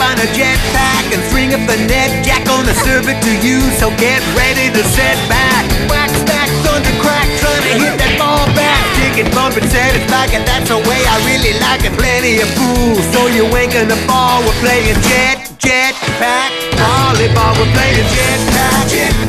on a jetpack and string up the net. Jack gonna serve it to you, so get ready to sit back. Whack, stack, thunder, crack, trying to hit that ball back. Chicken bump and satisfied, and that's the way I really like it. Plenty of fools, so you ain't gonna fall. We're playing jetpack volleyball. We're playing jetpack.